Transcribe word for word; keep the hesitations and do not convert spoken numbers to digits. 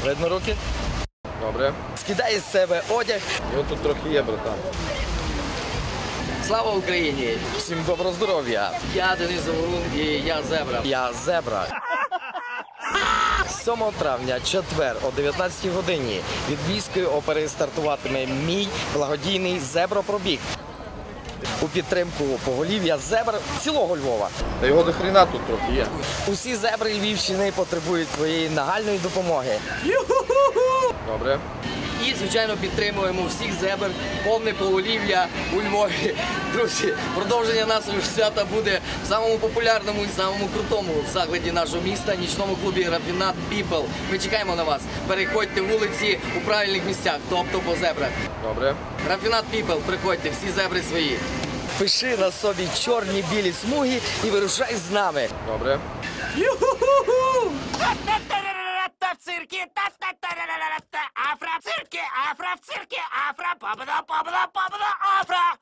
Видно руки? Добре. Скидай з себе одяг. Його тут трохи є, братан. Слава Україні! Всім доброго здоров'я! Я Денис Заворун і я Зебра. Я Зебра. сьомого травня, четвер, о дев'ятнадцятій годині від Львівської опери стартуватиме мій благодійний зебропробіг у підтримку поголів'я зебр цілого Львова. Та його до хрена тут трохи є. Усі зебри Львівщини потребують твоєї нагальної допомоги. Добре. І, звичайно, підтримуємо всіх зебр, повне поголів'я у Львові. Друзі, продовження нашого свята буде в самому популярному і самому крутому закладі нашого міста, нічному клубі Рафінат People. Ми чекаємо на вас. Переходьте вулиці у правильних місцях, тобто по зебрах. Добре. Рафінат People, приходьте, всі зебри свої. Пиши на собі чорні білі смуги і вирушай з нами. Добре. В цирке, афро в цирке, афро в цирке, афро, победа, победа, победа, афро.